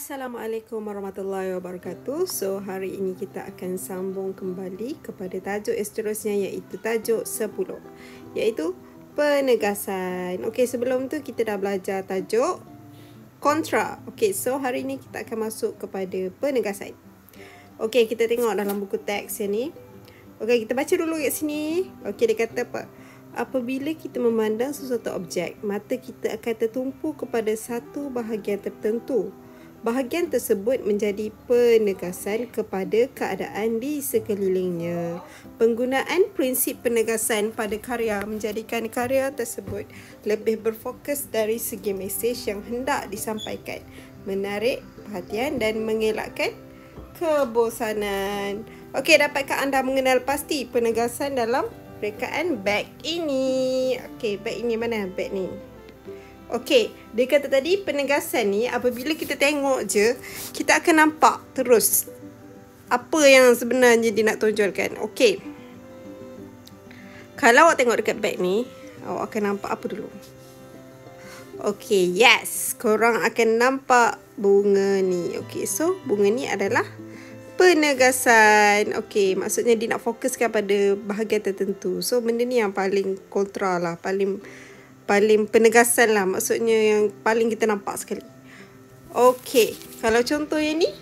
Assalamualaikum warahmatullahi wabarakatuh. So, hari ini kita akan sambung kembali kepada tajuk seterusnya, iaitu tajuk 10, iaitu penegasan. Okey, sebelum tu kita dah belajar tajuk kontra. Okey, so hari ini kita akan masuk kepada penegasan. Okey, kita tengok dalam buku teks yang ni. Okey, kita baca dulu kat sini. Okey, dia kata apa? Apabila kita memandang sesuatu objek, mata kita akan tertumpu kepada satu bahagian tertentu. Bahagian tersebut menjadi penegasan kepada keadaan di sekelilingnya. Penggunaan prinsip penegasan pada karya menjadikan karya tersebut lebih berfokus dari segi mesej yang hendak disampaikan, menarik perhatian dan mengelakkan kebosanan. Okey, dapatkah anda mengenal pasti penegasan dalam rekaan beg ini? Okey, beg ini mana beg ni? Okey, dia kata tadi penegasan ni apabila kita tengok je, kita akan nampak terus apa yang sebenarnya dia nak tonjolkan. Okey, kalau awak tengok dekat beg ni, awak akan nampak apa dulu? Okey, yes, korang akan nampak bunga ni. Okey, so bunga ni adalah penegasan. Okey, maksudnya dia nak fokuskan pada bahagian tertentu. So benda ni yang paling kontra lah, paling penegasan lah, maksudnya yang paling kita nampak sekali. Okey, kalau contoh yang ni,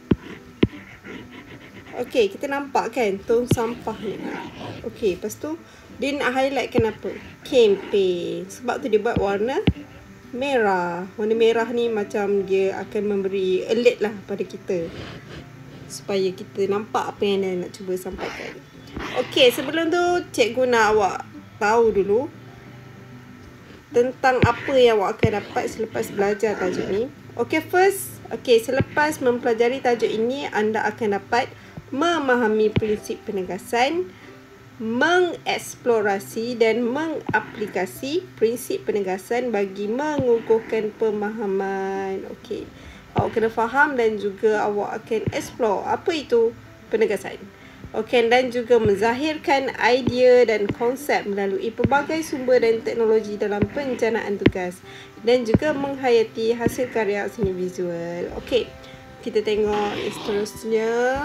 okey, kita nampak kan tong sampah ni. Okey, lepas tu dia nak highlightkan apa? Kempen. Sebab tu dia buat warna merah. Warna merah ni macam dia akan memberi alert lah pada kita, supaya kita nampak apa yang dia nak cuba sampaikan. Okey, sebelum tu cikgu nak awak tahu dulu tentang apa yang awak akan dapat selepas belajar tajuk ni. Okey, selepas mempelajari tajuk ini, anda akan dapat memahami prinsip penegasan, mengeksplorasi dan mengaplikasi prinsip penegasan bagi mengukuhkan pemahaman. Okey, awak kena faham dan juga awak akan explore apa itu penegasan. Okey, dan juga menzahirkan idea dan konsep melalui pelbagai sumber dan teknologi dalam perencanaan tugas, dan juga menghayati hasil karya seni visual. Okey, kita tengok seterusnya,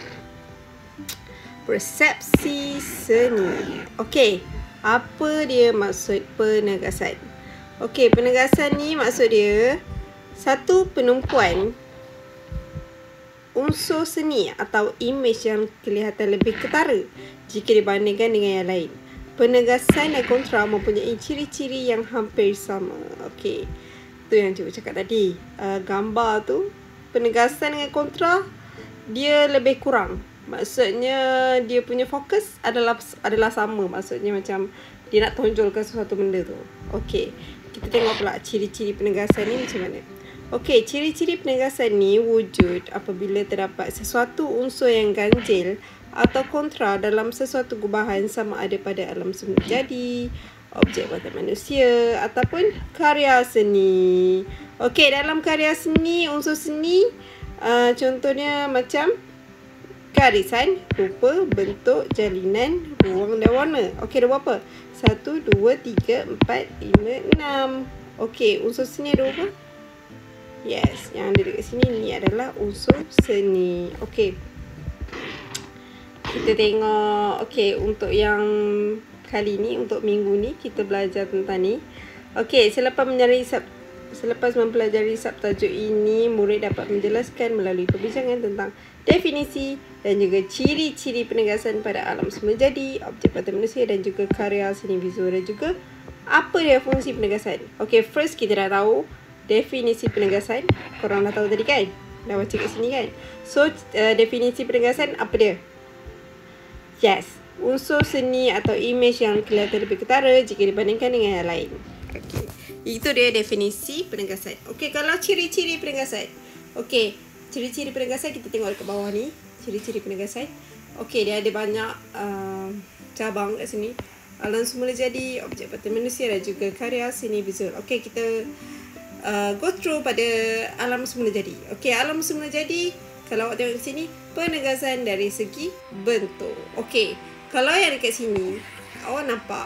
persepsi seni. Okey, apa dia maksud penegasan? Okey, penegasan ni maksud dia satu penumpuan unsur seni atau imej yang kelihatan lebih ketara jika dibandingkan dengan yang lain. Penegasan dan kontra mempunyai ciri-ciri yang hampir sama. Okey, tu yang cikgu cakap tadi. Gambar tu, penegasan dengan kontra dia lebih kurang. Maksudnya dia punya fokus adalah sama. Maksudnya macam dia nak tonjolkan sesuatu benda tu. Okey, kita tengok pula ciri-ciri penegasan ni macam mana. Okey, ciri-ciri penegasan ni wujud apabila terdapat sesuatu unsur yang ganjil atau kontra dalam sesuatu gubahan, sama ada pada alam semula jadi, objek buatan manusia ataupun karya seni. Okey, dalam karya seni, unsur seni contohnya macam garisan, rupa, bentuk, jalinan, ruang dan warna. Okey, ada berapa? 1, 2, 3, 4, 5, 6. Okey, unsur seni ada berapa? Yes, yang ada dekat sini ni adalah unsur seni. Okey, kita tengok. Okey, untuk yang kali ni, untuk minggu ni, kita belajar tentang ni. Okey, selepas mempelajari subtajuk ini, murid dapat menjelaskan melalui perbincangan tentang definisi dan juga ciri-ciri penegasan pada alam semula jadi, objek buatan manusia dan juga karya seni visual, dan juga apa dia fungsi penegasan. Okey, first kita dah tahu definisi penegasan. Korang dah tahu tadi kan? Dah baca kat sini kan? So, definisi penegasan apa dia? Yes, unsur seni atau imej yang kelihatan lebih ketara jika dibandingkan dengan yang lain. Okey, itu dia definisi penegasan. Okey, kalau ciri-ciri penegasan. Okey, ciri-ciri penegasan kita tengok dekat bawah ni. Ciri-ciri penegasan. Okey, dia ada banyak cabang kat sini. Alam semula jadi, objek buatan manusia dan juga karya seni visual. Okey, kita go through pada alam semula jadi. Okey, alam semula jadi, kalau awak tengok kat sini, penegasan dari segi bentuk. Okey, kalau yang dekat sini, awak nampak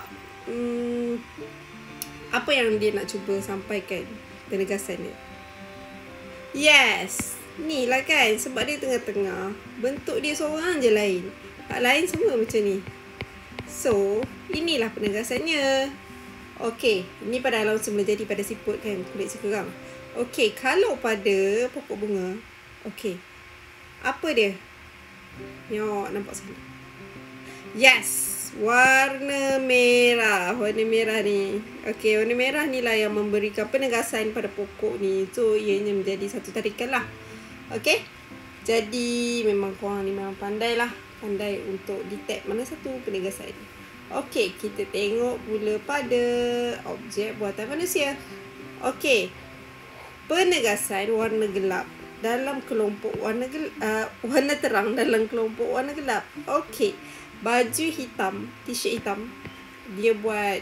apa yang dia nak cuba sampaikan penegasan dia? Yes. Ni lah kan, sebab dia tengah-tengah. Bentuk dia seorang je lain. Hak lain semua macam ni. So, inilah penegasannya. Okey, ini pada alam semula jadi pada siput kan, kulit si kerang. Okey, kalau pada pokok bunga, okey. Apa dia? Tengok, nampak sini. Yes, warna merah. Warna merah ni. Okey, warna merah ni lah yang memberikan penegasan pada pokok ni. So, ianya menjadi satu tarikan lah. Okey. Jadi, memang korang ni memang pandai lah. Pandai untuk detect mana satu penegasan. Okey, kita tengok pula pada objek buatan manusia. Okey. Penegasan warna gelap dalam kelompok warna terang dalam kelompok warna gelap. Okey. Baju hitam, t-shirt hitam. Dia buat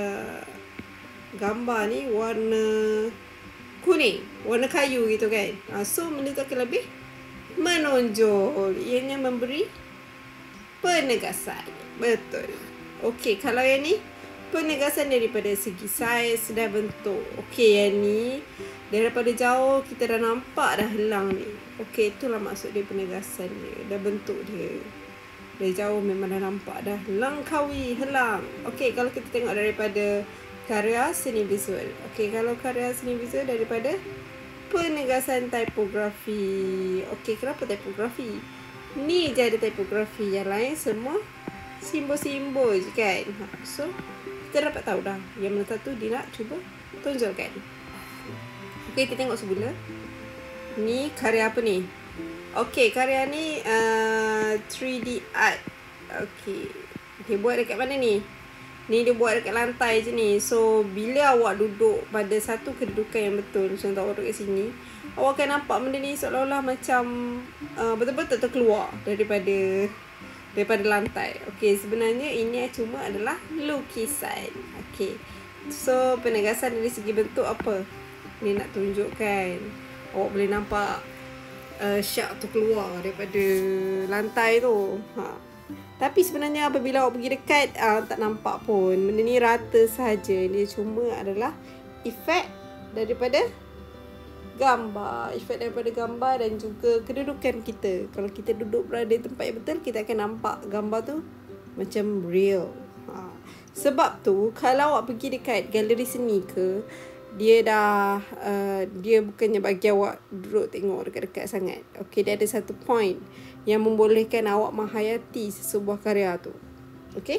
gambar ni warna kuning, warna kayu gitu kan. So benda tu akan lebih menonjol. Ianya memberi penegasan. Betul. Okey, kalau yang ni penegasan daripada segi saiz dan bentuk. Okey, yang ni daripada jauh kita dah nampak dah helang ni. Okey, itulah maksud dia penegasan dia. Dah bentuk dia. Dari jauh memang dah nampak dah langkawi, helang. Okey, kalau kita tengok daripada karya seni visual. Okey, kalau karya seni visual daripada penegasan tipografi. Okey, kenapa tipografi? Ni je ada tipografi, yang lain semua simbol-simbol je kan. So, kita dapat tahu dah yang mana satu dia nak cuba tonjolkan. Okey, kita tengok semula. Ni karya apa ni? Okey, karya ni 3D art. Okey. Dia buat dekat mana ni? Ni dia buat dekat lantai je ni. So, bila awak duduk pada satu kedudukan yang betul, contoh awak duduk kat sini, awak akan nampak benda ni seolah-olah macam betul-betul terkeluar daripada lantai. Okey, sebenarnya ini cuma adalah lukisan. Okey. So, penegasan dari segi bentuk apa? Ni nak tunjukkan. Awak boleh nampak syak tu keluar daripada lantai tu. Tapi sebenarnya apabila awak pergi dekat, tak nampak pun. Benda ni rata saja. Dia cuma adalah efek daripada gambar. Efek daripada gambar dan juga kedudukan kita. Kalau kita duduk berada di tempat yang betul, kita akan nampak gambar tu macam real. Sebab tu, kalau awak pergi dekat galeri seni ke, dia dah dia bukannya bagi awak duduk tengok dekat-dekat sangat. Okey, dia ada satu point yang membolehkan awak menghayati sebuah karya tu. Okey.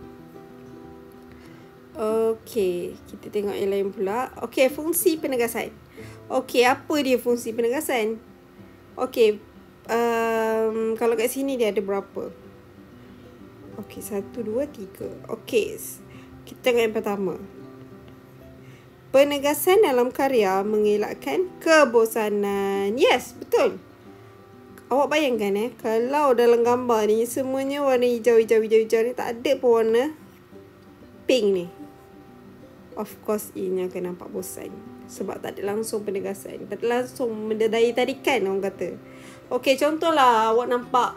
Okey, kita tengok yang lain pula. Okey, fungsi penegasan. Okey, apa dia fungsi penegasan? Okey, kalau kat sini dia ada berapa? Okey, 1, 2, 3. Okey, kita tengok yang pertama. Penegasan dalam karya mengelakkan kebosanan. Yes, betul. Awak bayangkan kalau dalam gambar ni semuanya warna hijau ni, tak ada pun warna pink ni. Of course, ianya akan nampak bosan. Sebab tak ada langsung penegasan. Tak ada langsung mendaya tarikan, orang kata. Okey, contohlah awak nampak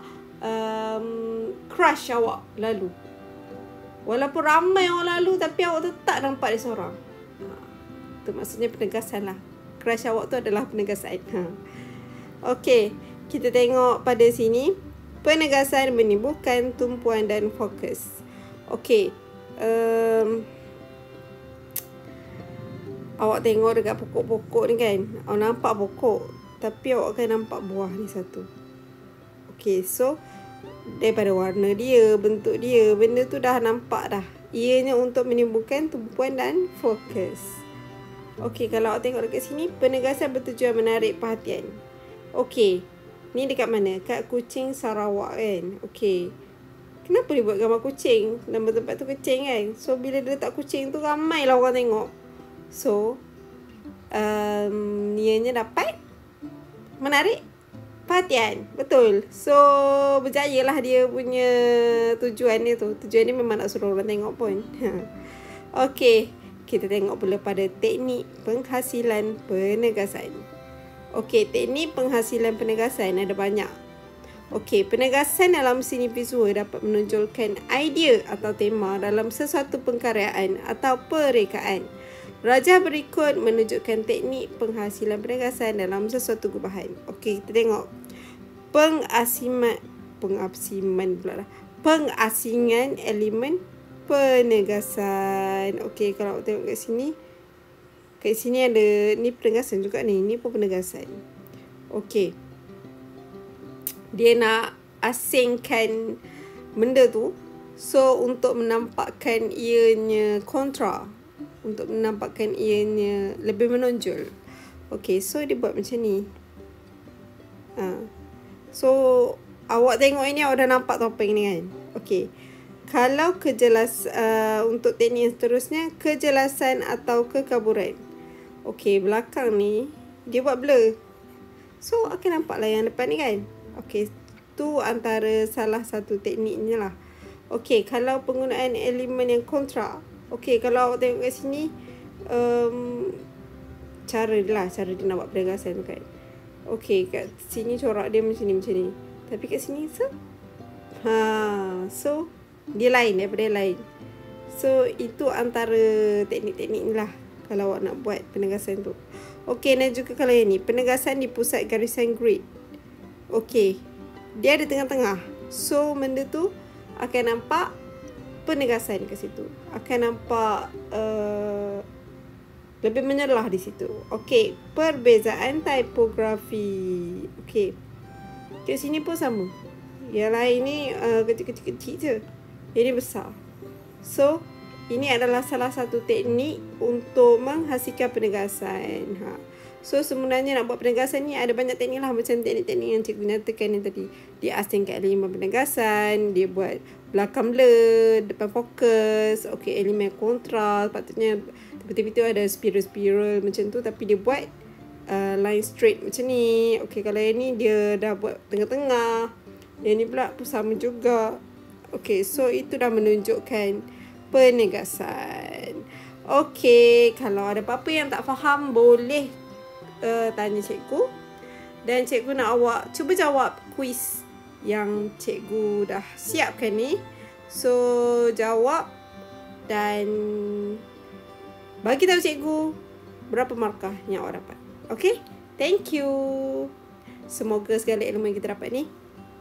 crush awak lalu. Walaupun ramai orang lalu, tapi awak tetap nampak dia seorang. Itu maksudnya penegasan lah. Crush awak tu adalah penegasan. Okey, kita tengok pada sini. Penegasan menimbulkan tumpuan dan fokus. Okey. Awak tengok dekat pokok-pokok ni kan. Awak nampak pokok, tapi awak akan nampak buah ni satu. Okey, so daripada warna dia, bentuk dia, benda tu dah nampak dah. Ianya untuk menimbulkan tumpuan dan fokus. Okey, kalau awak tengok dekat sini, penegasan bertujuan menarik perhatian. Okey, ni dekat mana? Kat kucing Sarawak kan? Okey, kenapa dia buat gambar kucing? Nama tempat tu kucing kan? So, bila dia letak kucing tu, ramailah orang tengok. So, ianya dapat menarik perhatian. Betul. So, berjayalah dia punya tujuan dia tu. Tujuan dia memang nak suruh orang tengok pun. Okey, kita tengok pula pada teknik penghasilan penegasan. Okey, teknik penghasilan penegasan ada banyak. Okey, penegasan dalam seni visual dapat menonjolkan idea atau tema dalam sesuatu pengkaryaan atau perekaan. Rajah berikut menunjukkan teknik penghasilan penegasan dalam sesuatu gubahan. Okey, kita tengok. Pengasingan elemen penegasan. Okey, kalau tengok kat sini. Kat sini ada, ni penegasan juga ni. Ni pun penegasan. Okey. Dia nak asingkan benda tu. So, untuk menampakkan ianya kontra. Untuk menampakkan ianya lebih menonjol. Okey, so dia buat macam ni. So, awak tengok ini, awak dah nampak topeng ni kan? Okey. Kalau untuk teknik yang seterusnya, kejelasan atau kekaburan. Okey, belakang ni, dia buat blur. So, akan nampaklah yang depan ni kan? Okey, tu antara salah satu tekniknya lah. Okey, kalau penggunaan elemen yang kontra. Okey, kalau awak tengok kat sini, cara dia nak buat penegasan tu kan. Okey, kat sini corak dia macam ni. Tapi kat sini, so, dia lain daripada yang lain. So, itu antara teknik-teknik ni lah. Kalau awak nak buat penegasan tu. Okey, dan juga kalau yang ni. Penegasan di pusat garisan grid. Okey. Dia ada tengah-tengah. So, benda tu akan nampak penegasan kat situ. Akan nampak lebih menyelah di situ. Okey. Perbezaan tipografi. Okey. Kat sini pun sama. Yang lain ni kecil-kecil je. Ini besar. So, ini adalah salah satu teknik untuk menghasilkan penegasan. So, sebenarnya nak buat penegasan ni ada banyak teknik lah. Macam teknik-teknik yang cikgu nyatakan ni tadi. Dia asingkan elemen penegasan. Dia buat belakang blur, depan fokus. Okey, elemen kontras. Patutnya tiba-tiba tu ada spiral-spiral macam tu. Tapi dia buat line straight macam ni. Okey, kalau yang ni dia dah buat tengah-tengah. Yang ni pula pun sama juga. Okey, so itu dah menunjukkan penegasan. Okey, kalau ada apa-apa yang tak faham, boleh tanya cikgu. Dan cikgu nak awak cuba jawab kuis yang cikgu dah siapkan ni. So, jawab dan bagi tahu cikgu berapa markah yang awak dapat. Okey, thank you. Semoga segala ilmu yang kita dapat ni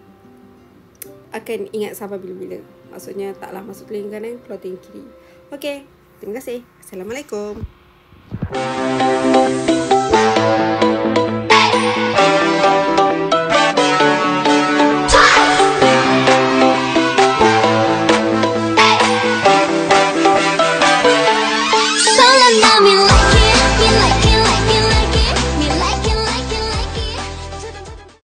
akan ingat sampai bila-bila. Maksudnya taklah masuk telinga kanan, keluar telinga kiri. Okey, terima kasih. Assalamualaikum.